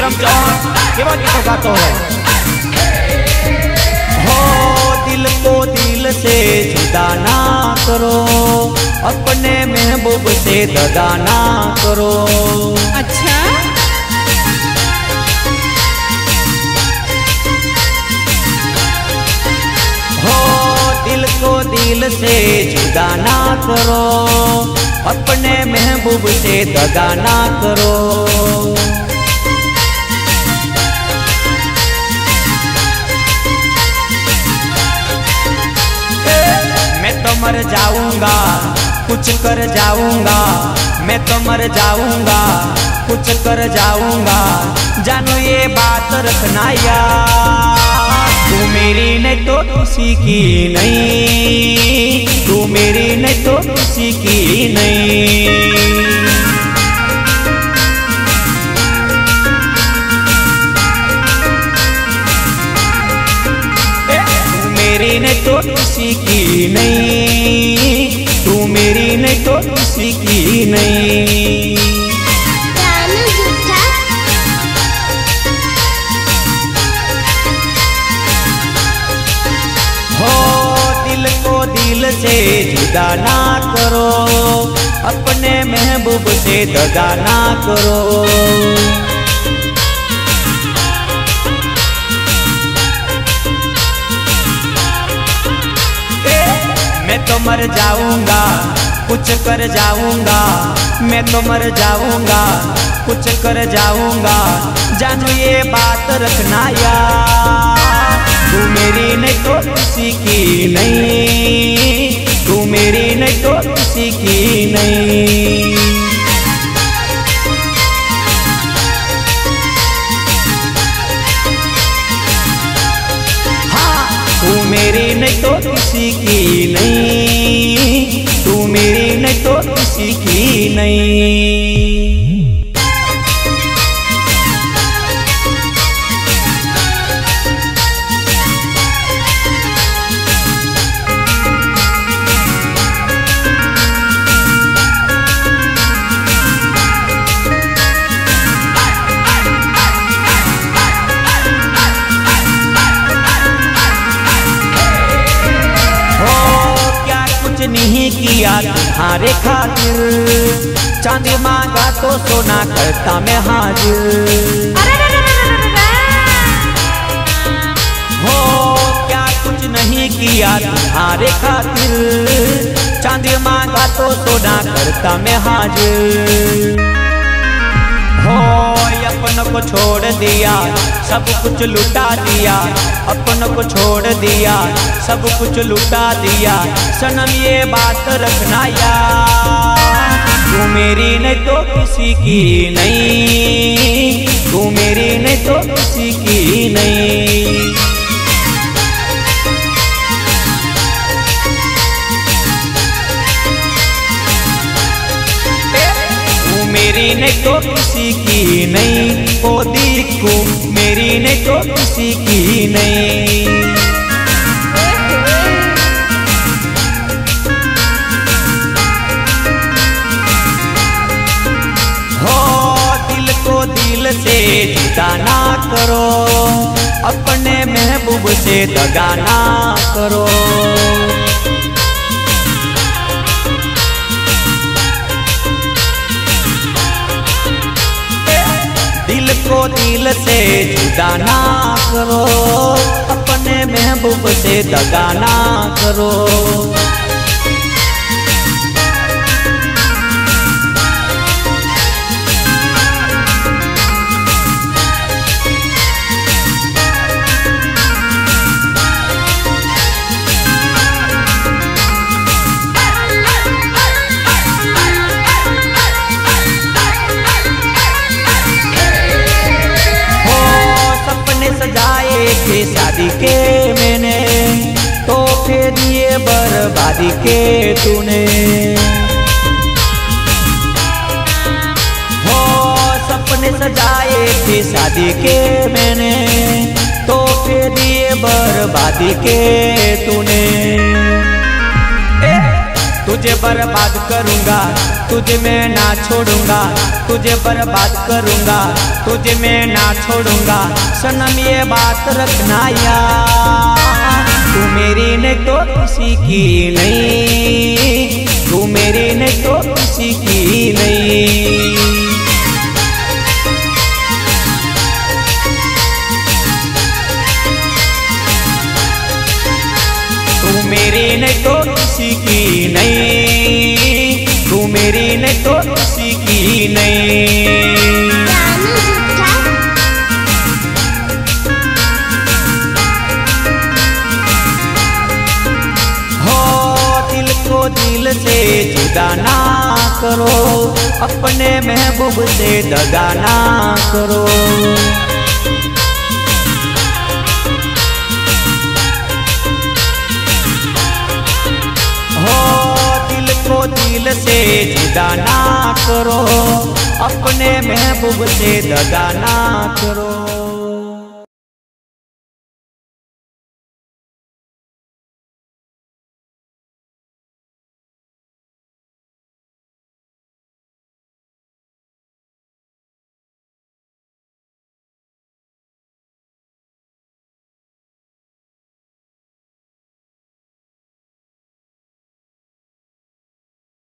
विक्रम चौहान केवा गीतों गातो है। हो दिल को दिल से जुदा ना करो, अपने महबूब से दगा ना करो। अच्छा हो दिल को दिल से जुदा ना करो, अपने महबूब से दगा ना करो। मैं तो मर जाऊंगा कुछ कर जाऊंगा, मैं तो मर जाऊंगा कुछ कर जाऊंगा, जानो ये बात रखना यार। तू मेरी नहीं तो किसी की नहीं, तू मेरी नहीं तो किसी की नहीं। तू मेरी नहीं तो किसी की नहीं, तू मेरी नहीं तो किसी की नहीं। दिल से जुदा ना करो, अपने महबूब से दगा ना करो। मैं तो मर जाऊंगा कुछ कर जाऊंगा, मैं तो मर जाऊंगा कुछ कर जाऊंगा, जानो ये बात रखना यार। तू मेरी नहीं तो किसी की नहीं, तू मेरी नहीं तो किसी की नहीं। हाँ तू मेरी नहीं तो किसी की नहीं, तू मेरी नहीं तो किसी की नहीं। नहीं किया तुम्हारे खातिर, चांदी मांगा तो सोना करता मैं हाजिर। हो क्या कुछ नहीं किया तुम्हारे खातिर, चांदी मांगा तो सोना करता मैं हाजिर। हो अपन को छोड़ दिया सब कुछ लुटा दिया, अपन को छोड़ दिया सब कुछ लुटा दिया, सनम ये बात रखना यार। तू मेरी नहीं तो किसी की नहीं, तू मेरी नहीं तो किसी की नहीं। मेरी नहीं तो किसी की नहीं, ओ देखो मेरी नहीं तो किसी की नहीं। हो दिल को दिल से जुदा ना करो, अपने महबूब से दगा ना करो। दिल को दिल से जुदा ना करो, अपने महबूब से दगा ना करो। सजाए थे शादी के मैंने, तोहफे दिए बर्बादी के तूने। हो सपने सजाए थे शादी के मैंने, तोहफे दिए बर्बादी के तूने। तुझे बर्बाद करूंगा, तुझे मैं ना छोड़ूंगा, तुझे बर्बाद करूंगा, तुझे मैं ना छोड़ूंगा। सनम ये बात रखना यार, तू मेरी नहीं तो किसी की नहीं, तू मेरी नहीं तो किसी की नहीं। तू मेरी नहीं तो किसी की नहीं, तू मेरी नहीं तो किसी की नहीं। हो दिल को दिल से जुदा ना करो, अपने महबूब से दगा ना करो। दिल से जुदा ना करो, अपने महबूब से दगा ना करो।